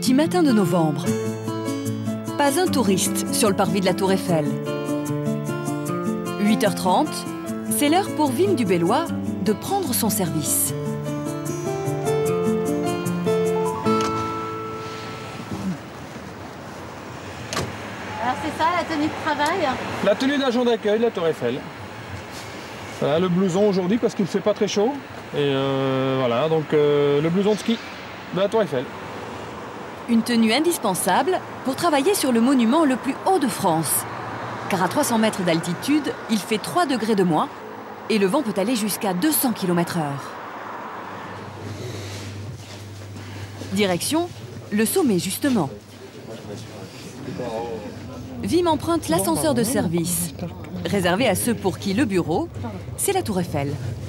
petit matin de novembre. Pas un touriste sur le parvis de la Tour Eiffel. 8h30, c'est l'heure pour Wim du Bellois de prendre son service. Alors c'est ça la tenue de travail? La tenue d'agent d'accueil de la Tour Eiffel. Voilà, le blouson aujourd'hui parce qu'il ne fait pas très chaud. Et voilà, donc le blouson de ski de la Tour Eiffel. Une tenue indispensable pour travailler sur le monument le plus haut de France. Car à 300 mètres d'altitude, il fait 3 degrés de moins et le vent peut aller jusqu'à 200 km/h. Direction, le sommet justement. Wim emprunte l'ascenseur de service, réservé à ceux pour qui le bureau, c'est la Tour Eiffel.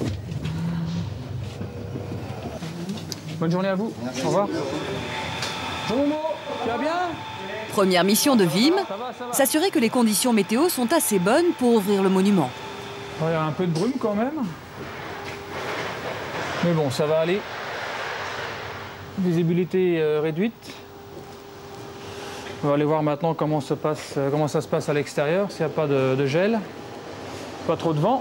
Bonne journée à vous. Au revoir. Bonjour Momo, tu vas bien? Première mission de Wim, s'assurer que les conditions météo sont assez bonnes pour ouvrir le monument. Il y a un peu de brume quand même. Mais bon, ça va aller. Visibilité réduite. On va aller voir maintenant comment ça se passe à l'extérieur, s'il n'y a pas de gel, pas trop de vent.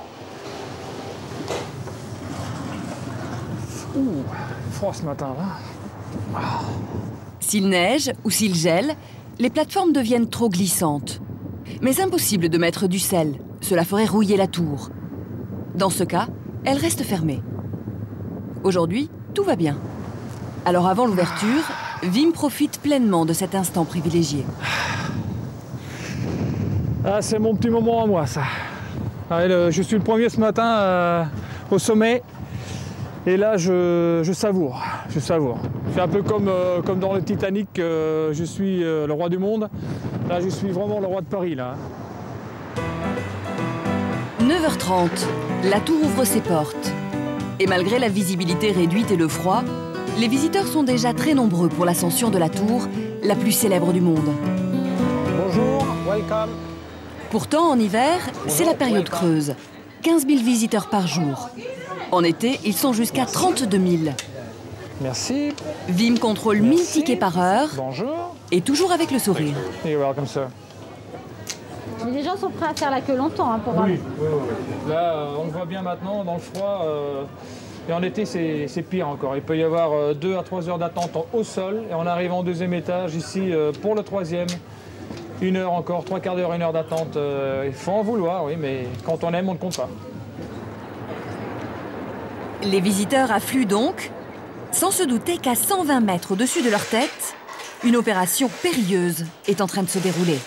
Ouh, froid ce matin là. S'il neige ou s'il gèle, les plateformes deviennent trop glissantes. Mais impossible de mettre du sel, cela ferait rouiller la tour. Dans ce cas, elle reste fermée. Aujourd'hui, tout va bien. Alors avant l'ouverture, Wim profite pleinement de cet instant privilégié. Ah, c'est mon petit moment à moi ça. Allez, je suis le premier ce matin au sommet. Et là, je savoure, je savoure. C'est un peu comme dans le Titanic, je suis le roi du monde. Là, je suis vraiment le roi de Paris, là. 9h30, la tour ouvre ses portes. Et malgré la visibilité réduite et le froid, les visiteurs sont déjà très nombreux pour l'ascension de la tour, la plus célèbre du monde. Bonjour, welcome. Pourtant, en hiver, c'est la période creuse. 15 000 visiteurs par jour. En été, ils sont jusqu'à 32 000. Merci. Wim contrôle 1000 tickets par heure. Bonjour. Et toujours avec le sourire. You're welcome, sir. Mais les gens sont prêts à faire la queue longtemps pour voir. Oui. Là, on le voit bien maintenant, dans le froid. Et en été, c'est pire encore. Il peut y avoir 2 à 3 heures d'attente au sol. Et en arrivant au deuxième étage, ici, pour le troisième, 1 heure encore, 3/4 d'heure, 1 heure d'attente. Il faut en vouloir, oui, mais quand on aime, on ne compte pas. Les visiteurs affluent donc, sans se douter qu'à 120 mètres au-dessus de leur tête, une opération périlleuse est en train de se dérouler.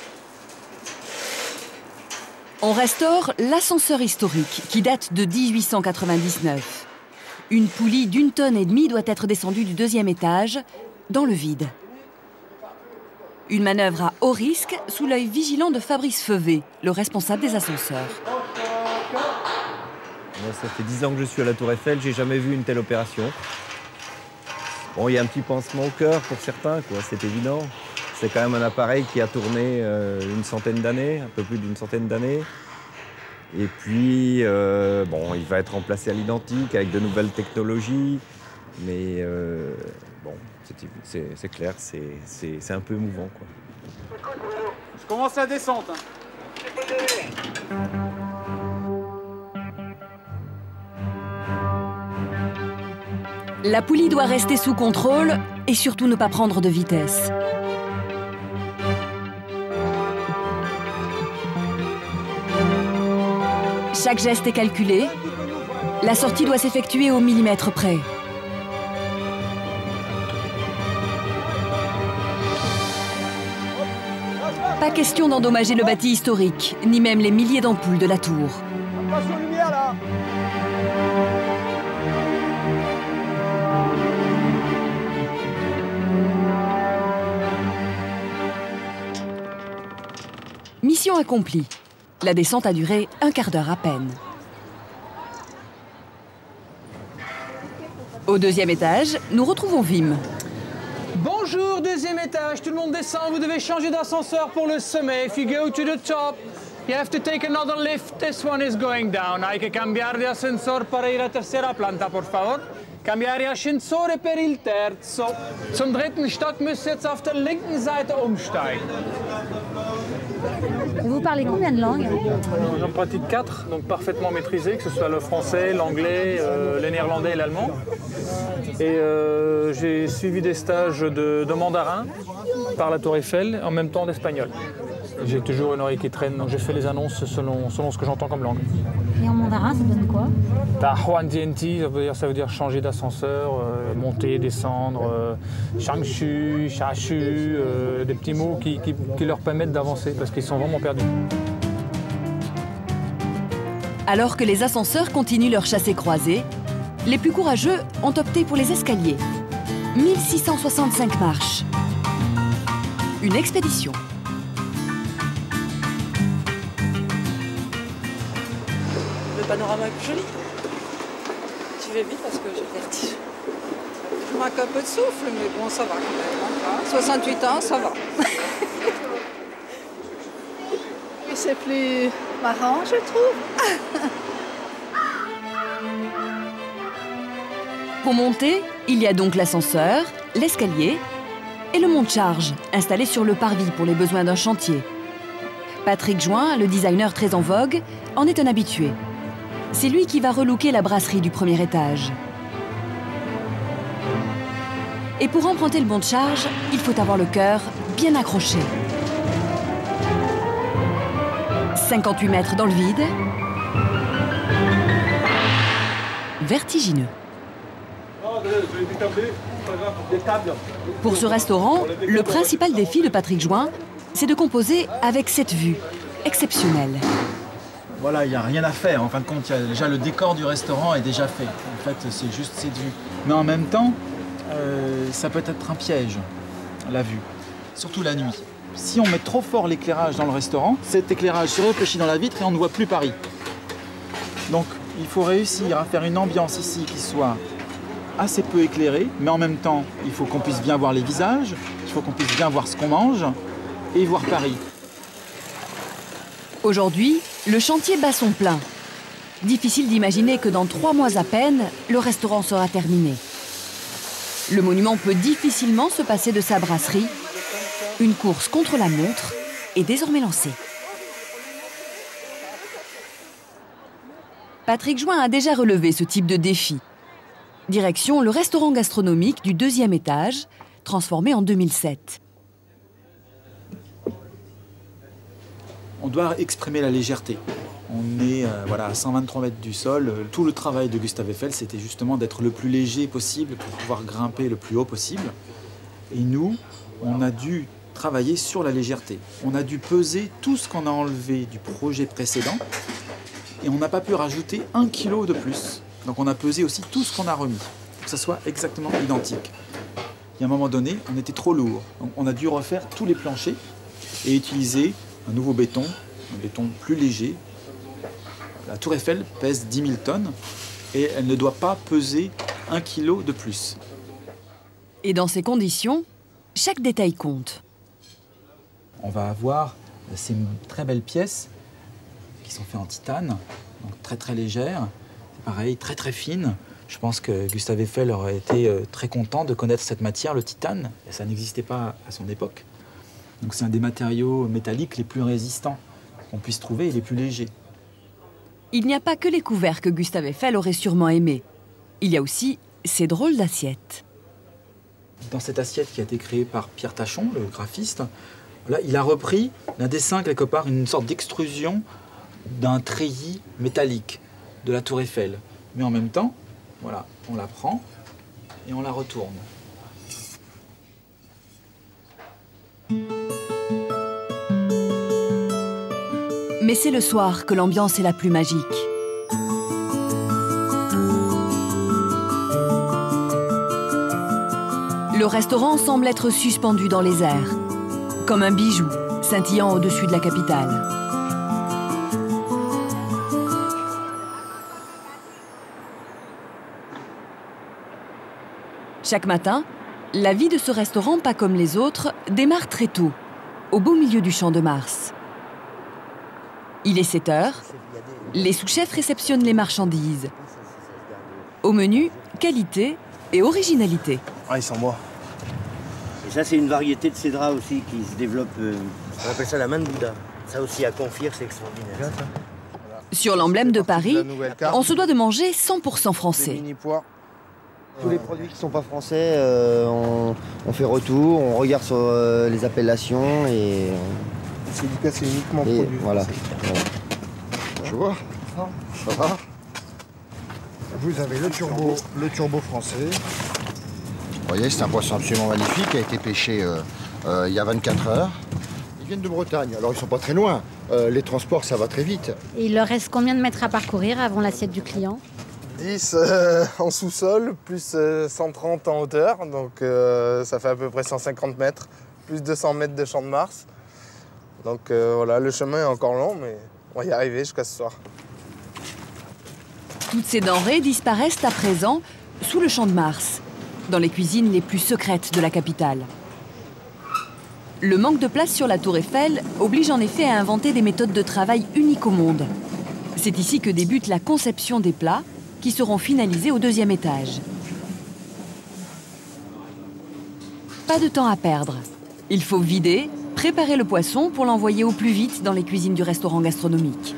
On restaure l'ascenseur historique qui date de 1899. Une poulie d'1,5 tonne doit être descendue du 2e étage, dans le vide. Une manœuvre à haut risque sous l'œil vigilant de Fabrice Feuvet, le responsable des ascenseurs. Moi, ça fait 10 ans que je suis à la Tour Eiffel, j'ai jamais vu une telle opération. Bon, il y a un petit pansement au cœur pour certains, quoi, c'est évident. C'est quand même un appareil qui a tourné une centaine d'années, un peu plus d'une centaine d'années. Et puis, bon, il va être remplacé à l'identique avec de nouvelles technologies. Mais bon, c'est clair, c'est un peu émouvant, quoi. Je commence la descente. La poulie doit rester sous contrôle et surtout ne pas prendre de vitesse. Chaque geste est calculé. La sortie doit s'effectuer au millimètre près. Pas question d'endommager le bâti historique, ni même les milliers d'ampoules de la tour. Attention lumière là. Mission accomplie. La descente a duré 1/4 d'heure à peine. Au 2e étage, nous retrouvons Wim. Bonjour, 2e étage, tout le monde descend, vous devez changer d'ascenseur pour le sommet. If you go to the top, you have to take another lift. This one is going down. Hay que cambiar de ascensor para ir a tercera planta, por favor. Cambiare ascensore per il terzo. Zum dritten Stock müsst ihr jetzt auf der linken Seite umsteigen. Vous parlez combien de langues? J'en pratique 4, donc parfaitement maîtrisé, que ce soit le français, l'anglais, le néerlandais et l'allemand. Et j'ai suivi des stages de mandarin par la Tour Eiffel, en même temps d'espagnol. J'ai toujours une oreille qui traîne, donc je fais les annonces selon ce que j'entends comme langue. Et en mandarin, ça donne quoi? Huan Dienti, ça veut dire changer d'ascenseur, monter, descendre, Shangshu, Shashu, des petits mots qui leur permettent d'avancer parce qu'ils sont vraiment perdus. Alors que les ascenseurs continuent leur chassé-croisé, les plus courageux ont opté pour les escaliers. 1665 marches. Une expédition. Le panorama est plus joli. Tu vais vite parce que j'ai le vertige. Je manque un peu de souffle, mais bon, ça va quand même. 68 ans, ça va. Et c'est plus marrant, je trouve. Pour monter, il y a donc l'ascenseur, l'escalier et le monte-charge, installé sur le parvis pour les besoins d'un chantier. Patrick Join, le designer très en vogue, en est un habitué. C'est lui qui va relooker la brasserie du premier étage. Et pour emprunter le monte-charge, il faut avoir le cœur bien accroché. 58 mètres dans le vide. Vertigineux. Pour ce restaurant, le principal défi de Patrick Join, c'est de composer avec cette vue exceptionnelle. Voilà, il n'y a rien à faire. En fin de compte, déjà le décor du restaurant est déjà fait. En fait, c'est juste cette vue. Mais en même temps, ça peut être un piège, la vue. Surtout la nuit. Si on met trop fort l'éclairage dans le restaurant, cet éclairage se réfléchit dans la vitre et on ne voit plus Paris. Donc, il faut réussir à faire une ambiance ici qui soit assez peu éclairée, mais en même temps, il faut qu'on puisse bien voir les visages, il faut qu'on puisse bien voir ce qu'on mange et voir Paris. Aujourd'hui, le chantier bat son plein. Difficile d'imaginer que dans 3 mois à peine, le restaurant sera terminé. Le monument peut difficilement se passer de sa brasserie. Une course contre la montre est désormais lancée. Patrick Join a déjà relevé ce type de défi. Direction le restaurant gastronomique du 2e étage, transformé en 2007. On doit exprimer la légèreté. On est à 123 mètres du sol. Tout le travail de Gustave Eiffel, c'était justement d'être le plus léger possible pour pouvoir grimper le plus haut possible. Et nous, on a dû travailler sur la légèreté. On a dû peser tout ce qu'on a enlevé du projet précédent et on n'a pas pu rajouter 1 kilo de plus. Donc on a pesé aussi tout ce qu'on a remis, pour que ça soit exactement identique. Et à un moment donné, on était trop lourd. Donc on a dû refaire tous les planchers et utiliser un nouveau béton, un béton plus léger. La Tour Eiffel pèse 10 000 tonnes et elle ne doit pas peser 1 kilo de plus. Et dans ces conditions, chaque détail compte. On va avoir ces très belles pièces qui sont faites en titane, donc très très légères, pareil, très très fines. Je pense que Gustave Eiffel aurait été très content de connaître cette matière, le titane, et ça n'existait pas à son époque. Donc c'est un des matériaux métalliques les plus résistants qu'on puisse trouver et les plus légers. Il n'y a pas que les couverts que Gustave Eiffel aurait sûrement aimés. Il y a aussi ces drôles d'assiettes. Dans cette assiette qui a été créée par Pierre Tachon, le graphiste, là, il a repris d'un dessin quelque part, une sorte d'extrusion d'un treillis métallique de la Tour Eiffel. Mais en même temps, voilà, on la prend et on la retourne. Mais c'est le soir que l'ambiance est la plus magique. Le restaurant semble être suspendu dans les airs, comme un bijou scintillant au-dessus de la capitale. Chaque matin, la vie de ce restaurant, pas comme les autres, démarre très tôt, au beau milieu du Champ de Mars. Il est 7 heures, les sous-chefs réceptionnent les marchandises. Au menu, qualité et originalité. Ah, il sent bon. Et ça, c'est une variété de cédra aussi qui se développe. On appelle ça la main de Bouddha. Ça aussi, à Confire, c'est extraordinaire. Sur l'emblème de Paris, on se doit de manger 100% français. Tous les produits qui ne sont pas français, on fait retour, on regarde sur les appellations et... C'est uniquement produit. Voilà. Bonjour, ça va? Vous avez le turbo français. Vous voyez, c'est un poisson absolument magnifique qui a été pêché il y a 24 heures. Ils viennent de Bretagne, alors ils ne sont pas très loin. Les transports, ça va très vite. Et il leur reste combien de mètres à parcourir avant l'assiette du client? 10 en sous-sol, plus 130 en hauteur, donc ça fait à peu près 150 mètres, plus 200 mètres de champ de Mars. Donc voilà, le chemin est encore long, mais on va y arriver jusqu'à ce soir. Toutes ces denrées disparaissent à présent sous le champ de Mars, dans les cuisines les plus secrètes de la capitale. Le manque de place sur la Tour Eiffel oblige en effet à inventer des méthodes de travail uniques au monde. C'est ici que débute la conception des plats, qui seront finalisés au 2e étage. Pas de temps à perdre. Il faut vider, préparer le poisson pour l'envoyer au plus vite dans les cuisines du restaurant gastronomique.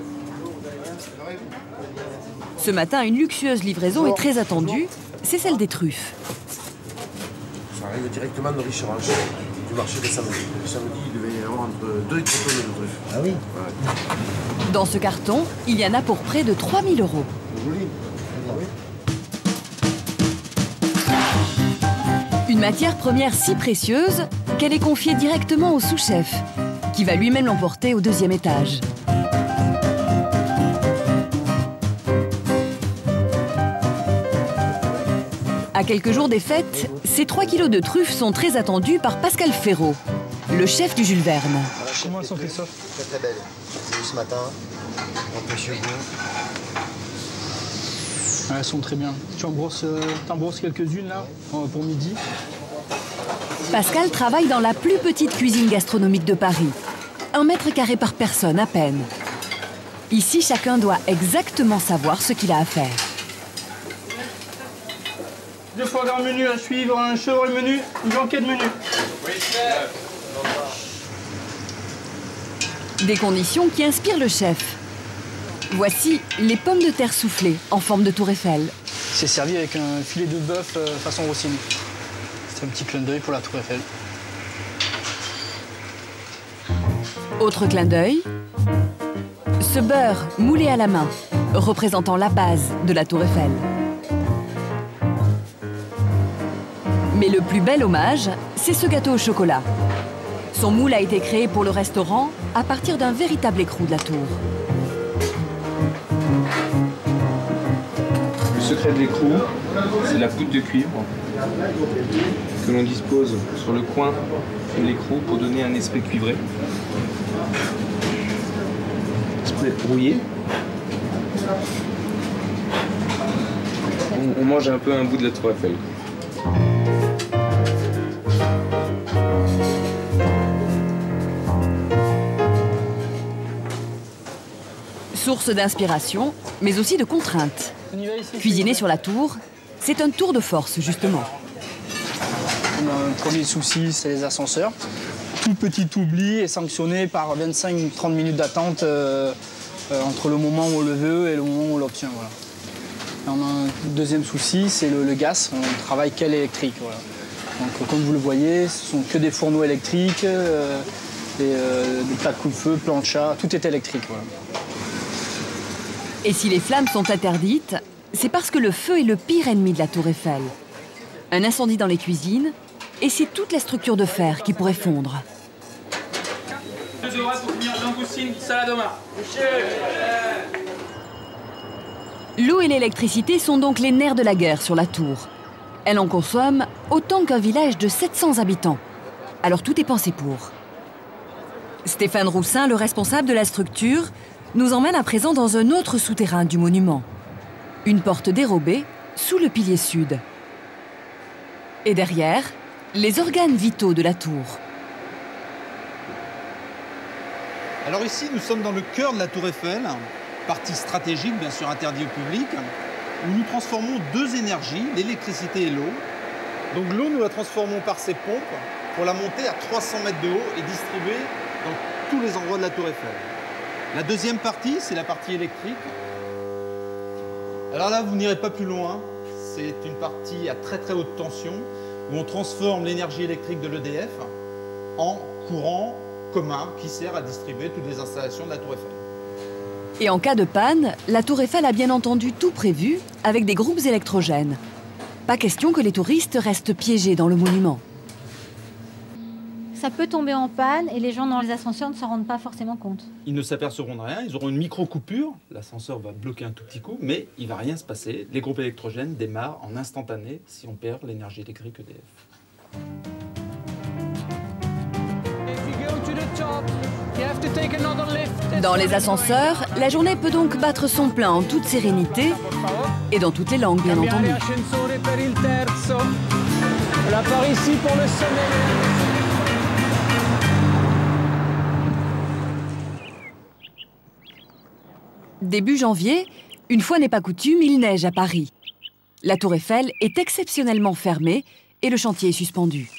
Ce matin, une luxueuse livraison est très attendue, c'est celle des truffes. Ça arrive directement de Richerange, du marché de samedi. Le samedi, il devait y avoir entre 2 et 3 tonnes de truffes. Ah oui? Ouais. Dans ce carton, il y en a pour près de 3 000 €. Joli. Une matière première si précieuse qu'elle est confiée directement au sous-chef, qui va lui-même l'emporter au 2e étage. À quelques jours des fêtes, ces 3 kilos de truffes sont très attendus par Pascal Ferraud, le chef du Jules Verne. Comment elles sont faites ça? Très très belle. J'ai vu ce matin, en précieux goût. Elles sont très bien. Tu en brosses quelques-unes là, pour midi. Pascal travaille dans la plus petite cuisine gastronomique de Paris. 1 mètre carré par personne à peine. Ici, chacun doit exactement savoir ce qu'il a à faire. 2 foie gras menu à suivre, un chevreuil menu, une blanquette menu. Des conditions qui inspirent le chef. Voici les pommes de terre soufflées en forme de tour Eiffel. C'est servi avec un filet de bœuf façon Rossini. C'est un petit clin d'œil pour la tour Eiffel. Autre clin d'œil, ce beurre moulé à la main, représentant la base de la tour Eiffel. Mais le plus bel hommage, c'est ce gâteau au chocolat. Son moule a été créé pour le restaurant à partir d'un véritable écrou de la tour. Le secret de l'écrou, c'est la poudre de cuivre que l'on dispose sur le coin de l'écrou pour donner un aspect cuivré. Ça peut être brouillé. On mange un peu un bout de la tour Eiffel. Source d'inspiration, mais aussi de contraintes. Cuisiner sur la tour, c'est un tour de force, justement. Un premier souci, c'est les ascenseurs. Tout petit oubli est sanctionné par 25-30 minutes d'attente entre le moment où on le veut et le moment où on l'obtient. Voilà. On a un deuxième souci, c'est le gaz. On travaille qu'à l'électrique. Voilà. Donc, comme vous le voyez, ce sont que des fourneaux électriques, des plats de coupe-feu, plancha, tout est électrique. Voilà. Et si les flammes sont interdites, c'est parce que le feu est le pire ennemi de la tour Eiffel. Un incendie dans les cuisines, et c'est toute la structure de fer qui pourrait fondre. 2 euros pour finir langoustine, salade au mar. L'eau et l'électricité sont donc les nerfs de la guerre sur la tour. Elle en consomme autant qu'un village de 700 habitants. Alors tout est pensé pour. Stéphane Roussin, le responsable de la structure, nous emmène à présent dans un autre souterrain du monument. Une porte dérobée sous le pilier sud. Et derrière, les organes vitaux de la tour. Alors ici, nous sommes dans le cœur de la tour Eiffel, partie stratégique, bien sûr interdite au public. où nous transformons deux énergies, l'électricité et l'eau. Donc l'eau, nous la transformons par ces pompes pour la monter à 300 mètres de haut et distribuer dans tous les endroits de la Tour Eiffel. La deuxième partie, c'est la partie électrique. Alors là, vous n'irez pas plus loin. C'est une partie à très très haute tension où on transforme l'énergie électrique de l'EDF en courant commun qui sert à distribuer toutes les installations de la Tour Eiffel. Et en cas de panne, la Tour Eiffel a bien entendu tout prévu avec des groupes électrogènes. Pas question que les touristes restent piégés dans le monument. Ça peut tomber en panne et les gens dans les ascenseurs ne s'en rendent pas forcément compte. Ils ne s'apercevront de rien, ils auront une micro-coupure, l'ascenseur va bloquer un tout petit coup, mais il ne va rien se passer. Les groupes électrogènes démarrent en instantané si on perd l'énergie électrique EDF. Dans les ascenseurs, la journée peut donc battre son plein en toute sérénité et dans toutes les langues, bien entendu. La Parisie pour le sommet. Début janvier, une fois n'est pas coutume, il neige à Paris. La Tour Eiffel est exceptionnellement fermée et le chantier est suspendu.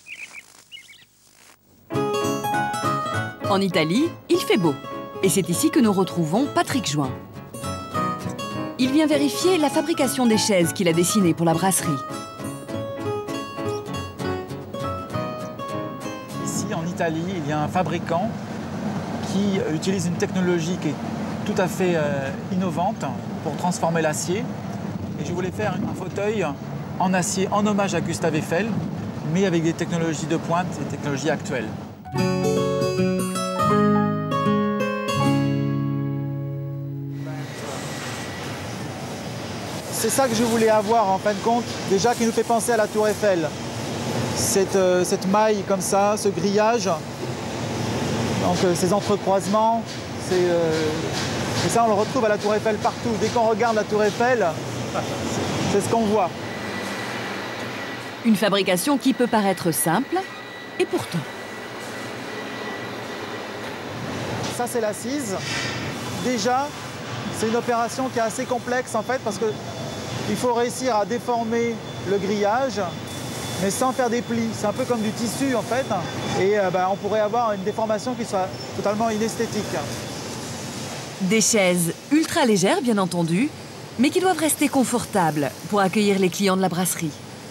En Italie, il fait beau. Et c'est ici que nous retrouvons Patrick Join. Il vient vérifier la fabrication des chaises qu'il a dessinées pour la brasserie. Ici, en Italie, il y a un fabricant qui utilise une technologie qui est tout à fait innovante pour transformer l'acier. Et je voulais faire un fauteuil en acier en hommage à Gustave Eiffel, mais avec des technologies de pointe, des technologies actuelles. C'est ça que je voulais avoir en fin de compte, déjà qui nous fait penser à la Tour Eiffel. Cette maille comme ça, ce grillage, donc ces entrecroisements, et ça on le retrouve à la Tour Eiffel partout. Dès qu'on regarde la Tour Eiffel, c'est ce qu'on voit. Une fabrication qui peut paraître simple, et pourtant. Ça c'est l'assise. Déjà, c'est une opération qui est assez complexe en fait parce que il faut réussir à déformer le grillage, mais sans faire des plis. C'est un peu comme du tissu en fait. Et on pourrait avoir une déformation qui soit totalement inesthétique. Des chaises ultra légères, bien entendu, mais qui doivent rester confortables pour accueillir les clients de la brasserie.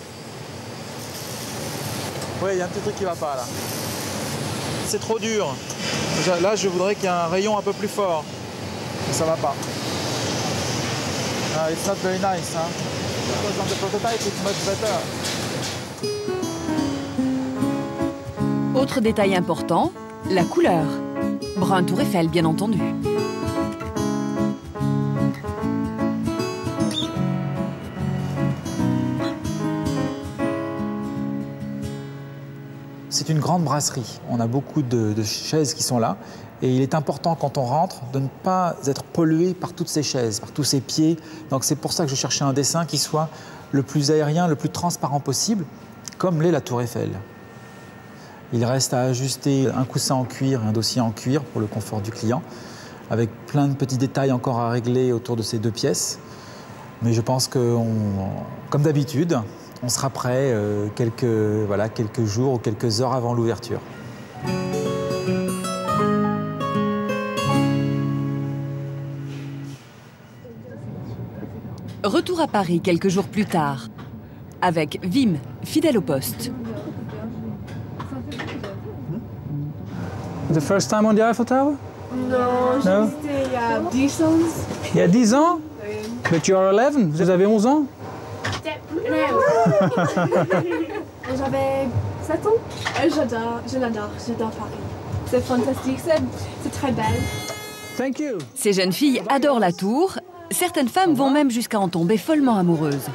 Oui, il y a un petit truc qui ne va pas là. C'est trop dur. Là, je voudrais qu'il y ait un rayon un peu plus fort. Mais ça ne va pas. It's not very nice, hein? Because on the prototype, it's much better. Autre détail important, la couleur. Brun Tour Eiffel, bien entendu. C'est une grande brasserie. On a beaucoup de chaises qui sont là. Et il est important, quand on rentre, de ne pas être pollué par toutes ces chaises, par tous ces pieds. Donc c'est pour ça que je cherchais un dessin qui soit le plus aérien, le plus transparent possible, comme l'est la Tour Eiffel. Il reste à ajuster un coussin en cuir et un dossier en cuir pour le confort du client, avec plein de petits détails encore à régler autour de ces deux pièces. Mais je pense que, comme d'habitude, on sera prêt quelques jours ou quelques heures avant l'ouverture. Retour à Paris quelques jours plus tard, avec Wim, fidèle au poste. The first time on the Eiffel Tower? Non, j'ai visité il y a 10 ans. Il y a 10 ans? But you are 11, vous avez 11 ans? J'avais 7 ans. J'adore Paris. C'est fantastique, c'est très belle. Thank you. Ces jeunes filles adorent la tour. Certaines femmes vont même jusqu'à en tomber follement amoureuses.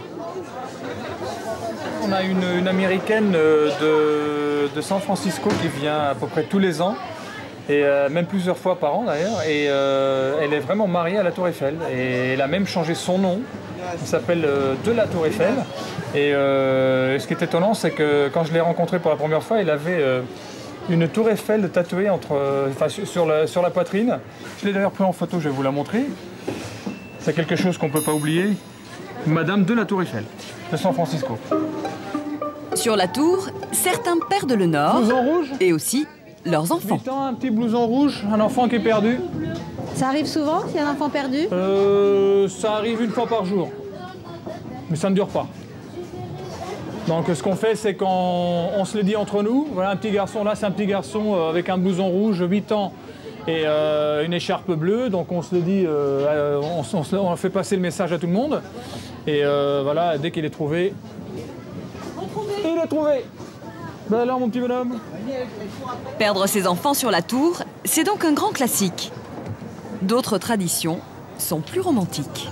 On a une américaine de San Francisco qui vient à peu près tous les ans, et même plusieurs fois par an d'ailleurs, et elle est vraiment mariée à la Tour Eiffel. Et elle a même changé son nom, il s'appelle De la Tour Eiffel. Et ce qui est étonnant, c'est que quand je l'ai rencontrée pour la première fois, elle avait une Tour Eiffel tatouée sur la poitrine. Je l'ai d'ailleurs pris en photo, je vais vous la montrer. C'est quelque chose qu'on ne peut pas oublier. Madame de la Tour Eiffel, de San Francisco. Sur la tour, certains perdent le nord. Blouson rouge. Et aussi leurs enfants. 8 ans, un petit blouson rouge, un enfant qui est perdu. Ça arrive souvent qu'il y a un enfant perdu? Ça arrive une fois par jour. Mais ça ne dure pas. Donc ce qu'on fait, c'est qu'on se le dit entre nous. Voilà un petit garçon, là c'est un petit garçon avec un blouson rouge, 8 ans et une écharpe bleue. Donc on se le dit, on fait passer le message à tout le monde. Et voilà, dès qu'il est trouvé, il est trouvé. Ben alors mon petit bonhomme. Perdre ses enfants sur la tour, c'est donc un grand classique. D'autres traditions sont plus romantiques.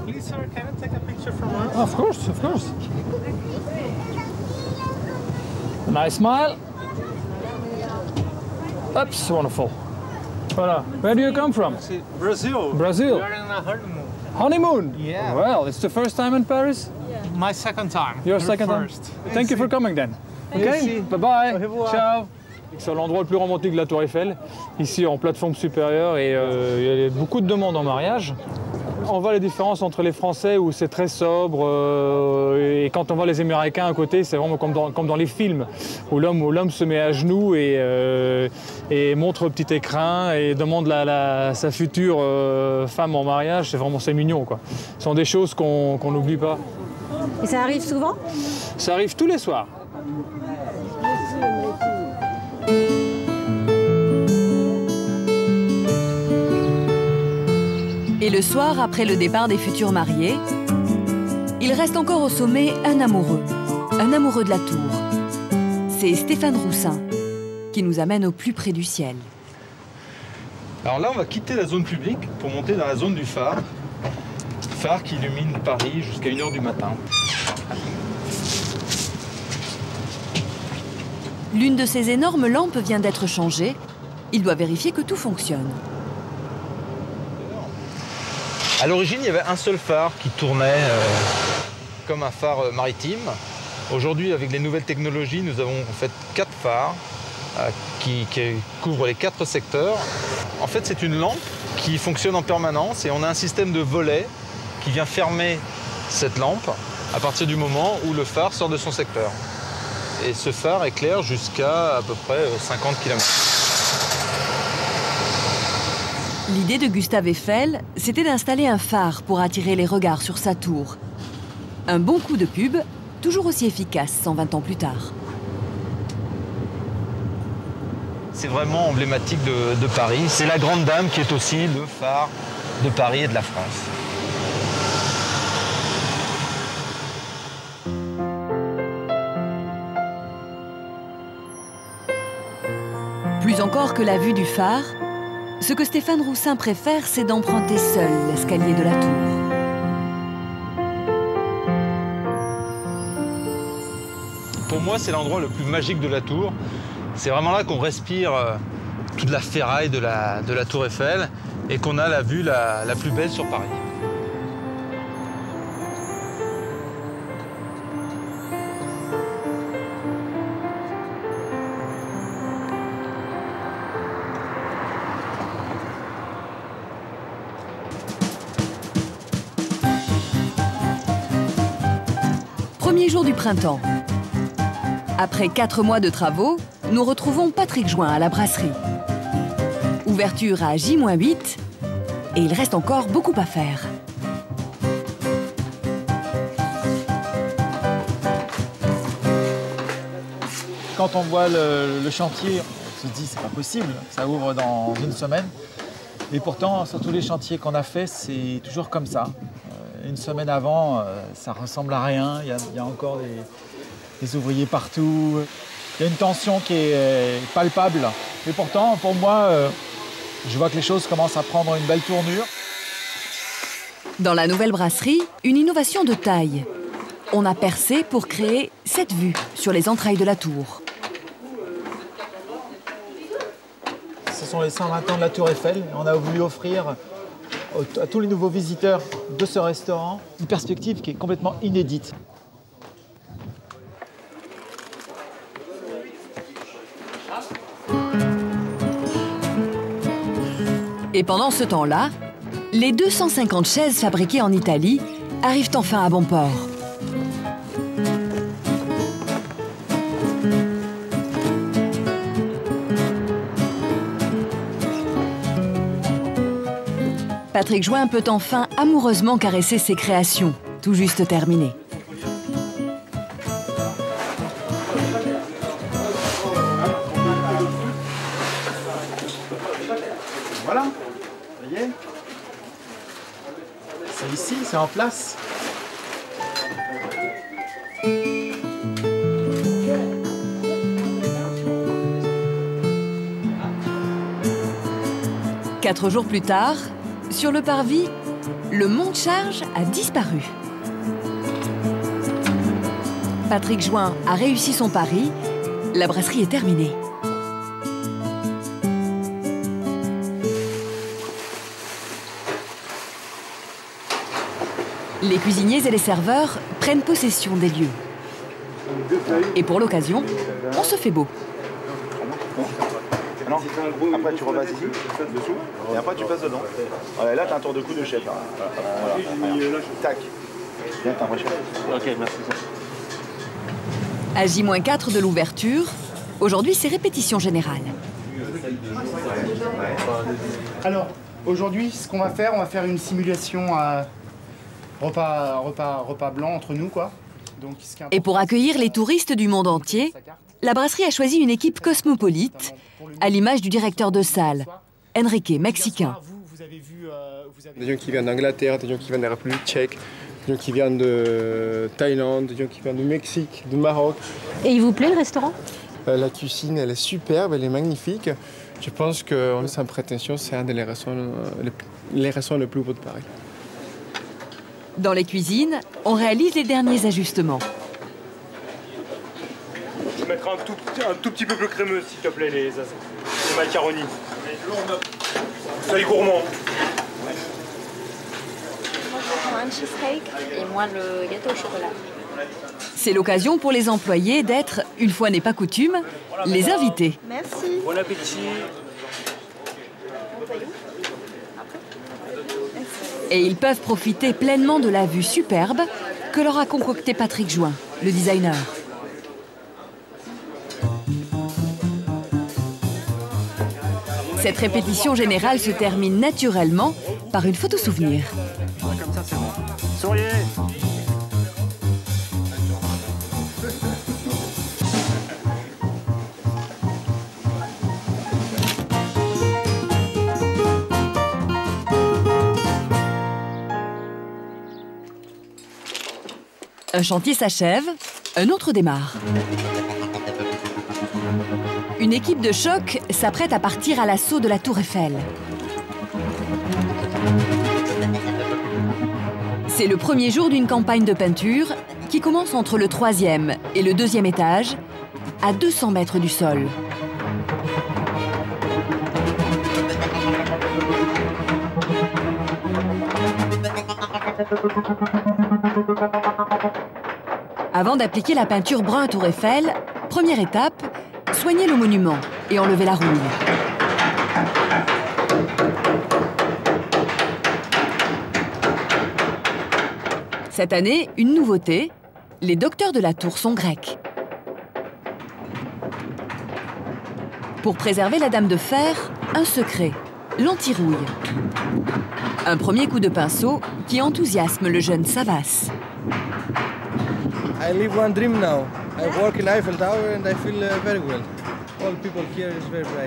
Of course, of course. A nice smile. Oops, wonderful. Voilà. Where do you come from? Brazil. Brazil. We are in a honeymoon. Honeymoon? Yeah. Well, it's the first time in Paris? My second time. Your second time? Thank you for coming then. Okay, bye-bye. Ciao. C'est l'endroit le plus romantique de la Tour Eiffel, ici en plateforme supérieure, et il y a beaucoup de demandes en mariage. On voit les différences entre les Français où c'est très sobre, et quand on voit les Américains à côté, c'est vraiment comme dans les films, où l'homme se met à genoux et montre le petit écrin et demande sa future femme en mariage. C'est mignon, quoi. Ce sont des choses qu'on n'oublie pas. Et ça arrive souvent? Ça arrive tous les soirs. Et le soir, après le départ des futurs mariés, il reste encore au sommet un amoureux de la tour. C'est Stéphane Roussin qui nous amène au plus près du ciel. Alors là, on va quitter la zone publique pour monter dans la zone du phare. Phare qui illumine Paris jusqu'à 1 h du matin. L'une de ces énormes lampes vient d'être changée. Il doit vérifier que tout fonctionne. À l'origine, il y avait un seul phare qui tournait comme un phare maritime. Aujourd'hui, avec les nouvelles technologies, nous avons en fait 4 phares qui couvrent les 4 secteurs. En fait, c'est une lampe qui fonctionne en permanence et on a un système de volets qui vient fermer cette lampe à partir du moment où le phare sort de son secteur. Et ce phare éclaire jusqu'à peu près 50 km. L'idée de Gustave Eiffel, c'était d'installer un phare pour attirer les regards sur sa tour. Un bon coup de pub, toujours aussi efficace 120 ans plus tard. C'est vraiment emblématique de Paris. C'est la Grande Dame qui est aussi le phare de Paris et de la France. Plus encore que la vue du phare, ce que Stéphane Roussin préfère, c'est d'emprunter seul l'escalier de la tour. Pour moi, c'est l'endroit le plus magique de la tour. C'est vraiment là qu'on respire toute la ferraille de la tour Eiffel et qu'on a la vue la plus belle sur Paris. Premier jour du printemps. Après 4 mois de travaux, nous retrouvons Patrick Join à la brasserie. Ouverture à J-8 et il reste encore beaucoup à faire. Quand on voit le chantier, on se dit c'est pas possible, ça ouvre dans 1 semaine. Et pourtant, sur tous les chantiers qu'on a fait, c'est toujours comme ça. 1 semaine avant, ça ressemble à rien. Il y a encore des ouvriers partout. Il y a une tension qui est palpable. Et pourtant, pour moi, je vois que les choses commencent à prendre une belle tournure. Dans la nouvelle brasserie, une innovation de taille. On a percé pour créer cette vue sur les entrailles de la tour. Ce sont les 120 ans de la Tour Eiffel. On a voulu offrir à tous les nouveaux visiteurs de ce restaurant une perspective qui est complètement inédite. Et pendant ce temps-là, les 250 chaises fabriquées en Italie arrivent enfin à bon port. Patrick Join peut enfin amoureusement caresser ses créations, tout juste terminées. Voilà, vous voyez, c'est ici, c'est en place. Quatre jours plus tard, sur le parvis, le monte-charge a disparu. Patrick Join a réussi son pari, la brasserie est terminée. Les cuisiniers et les serveurs prennent possession des lieux. Et pour l'occasion, on se fait beau. Non, après tu repasses ici, dessous, et après tu passes dedans. Ouais, là, tu as un tour de cou de chef. Voilà. Tac. Viens, t'as un vrai chef. Ok, merci. À J-4 de l'ouverture, aujourd'hui c'est répétition générale. Alors, aujourd'hui, ce qu'on va faire une simulation repas blanc entre nous, quoi. Donc, et pour accueillir les touristes du monde entier, la brasserie a choisi une équipe cosmopolite, à l'image du directeur de salle, Enrique, mexicain. Des gens qui viennent d'Angleterre, des gens qui viennent de la République tchèque, des gens qui viennent de Thaïlande, des gens qui viennent du Mexique, du Maroc. Et il vous plaît le restaurant? La cuisine, elle est superbe, elle est magnifique. Je pense qu'on est sans prétention, c'est un des restaurants les plus beaux de Paris. Dans les cuisines, on réalise les derniers ajustements. Je mettrai un tout petit peu plus crémeux, s'il te plaît, les macaronis. Soyez gourmand. Moins de cheesecake et moins le gâteau au chocolat. C'est l'occasion pour les employés d'être, une fois n'est pas coutume, les invités. Merci. Bon appétit. Et ils peuvent profiter pleinement de la vue superbe que leur a concocté Patrick Join, le designer. Cette répétition générale se termine naturellement par une photo souvenir. Comme ça, c'est bon. Souriez. Un chantier s'achève, un autre démarre. Une équipe de choc s'apprête à partir à l'assaut de la Tour Eiffel. C'est le premier jour d'une campagne de peinture qui commence entre le 3e et le 2e étage, à 200 mètres du sol. Avant d'appliquer la peinture brun Tour Eiffel, première étape, soigner le monument et enlever la rouille. Cette année, une nouveauté, les docteurs de la tour sont grecs. Pour préserver la Dame de Fer, un secret, l'anti-rouille. Un premier coup de pinceau qui enthousiasme le jeune Savas. I live one dream now. I work in Eiffel Tower and I feel very well. All people here is very bright.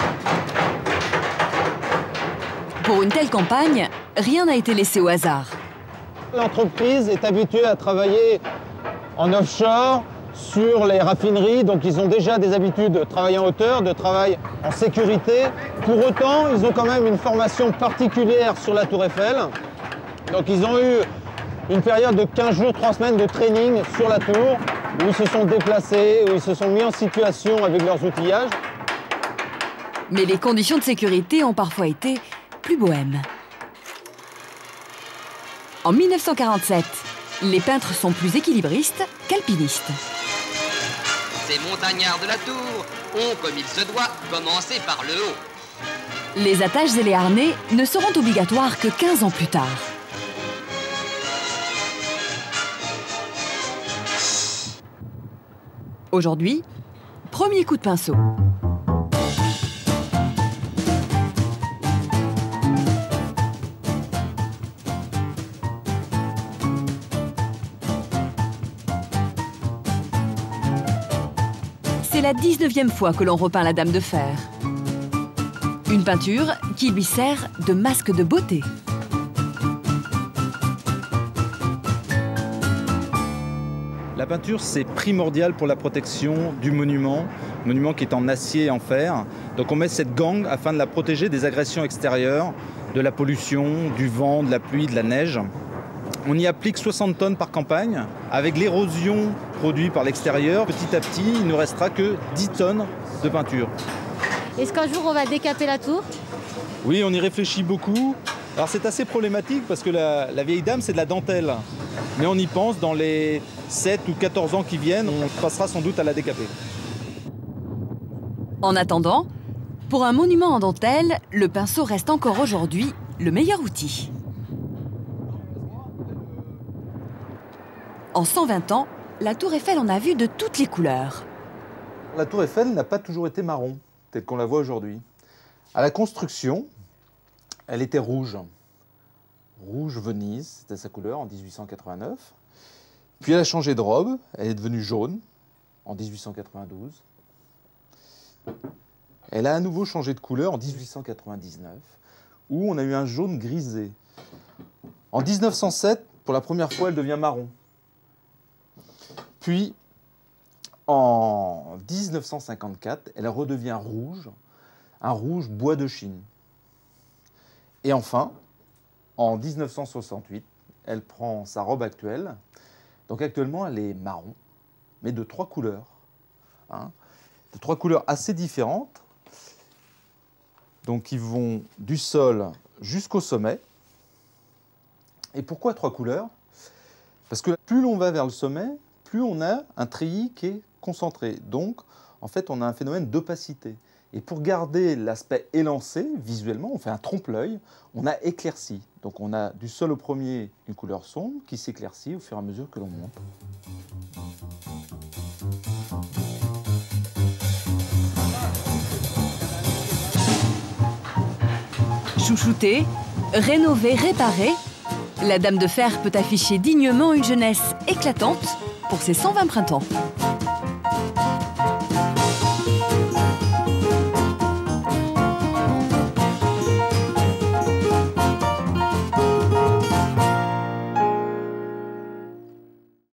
Pour une telle campagne, rien n'a été laissé au hasard. L'entreprise est habituée à travailler en offshore sur les raffineries, donc ils ont déjà des habitudes de travailler en hauteur, de travail en sécurité. Pour autant, ils ont quand même une formation particulière sur la Tour Eiffel. Donc ils ont eu une période de 15 jours, 3 semaines de training sur la tour, où ils se sont déplacés, où ils se sont mis en situation avec leurs outillages. Mais les conditions de sécurité ont parfois été plus bohèmes. En 1947, les peintres sont plus équilibristes qu'alpinistes. Ces montagnards de la tour ont, comme il se doit, commencé par le haut. Les attaches et les harnais ne seront obligatoires que 15 ans plus tard. Aujourd'hui, premier coup de pinceau. C'est la 19e fois que l'on repeint la Dame de Fer. Une peinture qui lui sert de masque de beauté. La peinture, c'est primordial pour la protection du monument qui est en acier et en fer. Donc on met cette gangue afin de la protéger des agressions extérieures, de la pollution, du vent, de la pluie, de la neige. On y applique 60 tonnes par campagne. Avec l'érosion produite par l'extérieur, petit à petit, il ne restera que 10 tonnes de peinture. Est-ce qu'un jour on va décaper la tour? Oui, on y réfléchit beaucoup. Alors c'est assez problématique parce que la vieille dame, c'est de la dentelle. Mais on y pense, dans les 7 ou 14 ans qui viennent, on passera sans doute à la décaper. En attendant, pour un monument en dentelle, le pinceau reste encore aujourd'hui le meilleur outil. En 120 ans, la Tour Eiffel en a vu de toutes les couleurs. La Tour Eiffel n'a pas toujours été marron, telle qu'on la voit aujourd'hui. À la construction, elle était rouge. Rouge Venise, c'était sa couleur en 1889. Puis elle a changé de robe, elle est devenue jaune en 1892. Elle a à nouveau changé de couleur en 1899, où on a eu un jaune grisé. En 1907, pour la première fois, elle devient marron. Puis, en 1954, elle redevient rouge, un rouge bois de Chine. Et enfin, en 1968, elle prend sa robe actuelle. Donc actuellement, elle est marron, mais de 3 couleurs. De 3 couleurs assez différentes. Donc qui vont du sol jusqu'au sommet. Et pourquoi 3 couleurs? Parce que plus l'on va vers le sommet, plus on a un treillis qui est concentré. Donc, en fait, on a un phénomène d'opacité. Et pour garder l'aspect élancé, visuellement, on fait un trompe-l'œil, on a éclairci. Donc on a du sol au premier une couleur sombre qui s'éclaircit au fur et à mesure que l'on monte. Chouchoutée, rénovée, réparée, la Dame de Fer peut afficher dignement une jeunesse éclatante pour ses 120 printemps.